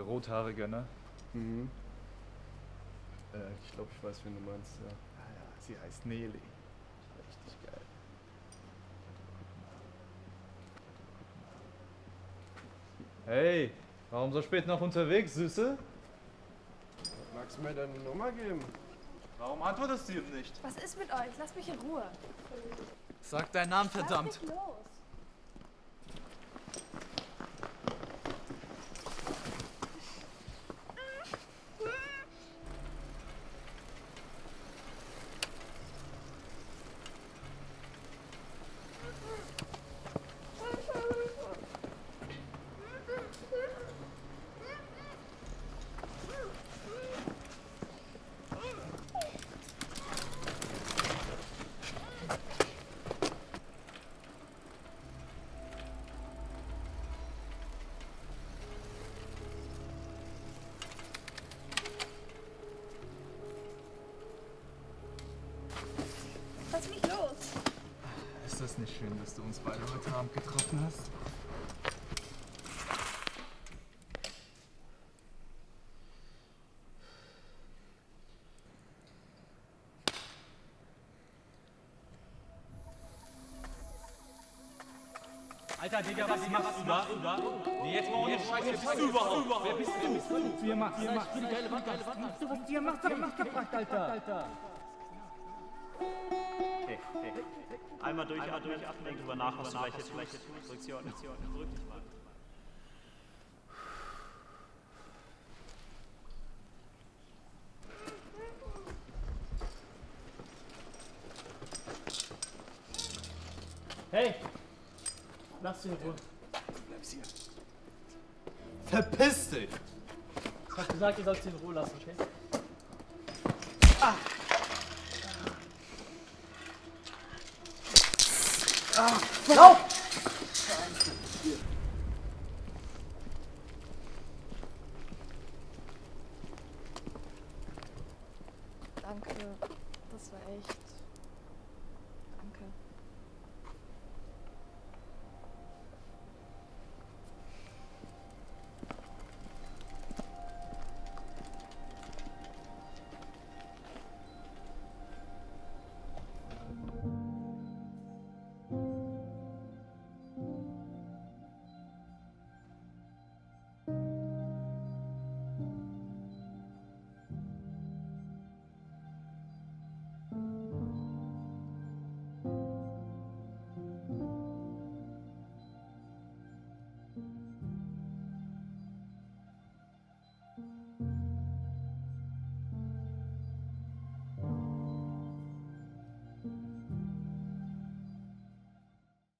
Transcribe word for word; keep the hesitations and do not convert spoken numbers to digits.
Diese rothaarige, ne? Mhm. Äh, ich glaube, ich weiß, wen du meinst, ja. Ah ja, sie heißt Nelly. Richtig geil. Hey, warum so spät noch unterwegs, Süße? Magst du mir deine Nummer geben? Warum antwortest du ihm nicht? Was ist mit euch? Lasst mich in Ruhe. Sag deinen Namen, verdammt. Lass mich los. Lass mich los. Ist das nicht schön, dass du uns beide heute Abend getroffen hast? Alter, Digga, was machst du da? Nee, jetzt mal jetzt Scheiße, wer bist du überhaupt? Wer bist du? Ihr macht, ihr macht, geile Wand, geile Wand. Du, was ihr macht, hab ich nicht gefragt, Alter. Okay, okay. Einmal durchatmen, denk drüber nach, was du gleich jetzt tust. Drück die Ordnung, drück dich mal. Hey, lass sie in Ruhe. Du bleibst hier. Verpiss dich! Ich hab gesagt, ihr sollt sie in Ruhe lassen, okay? Ah. Ah, Lauf! Hier.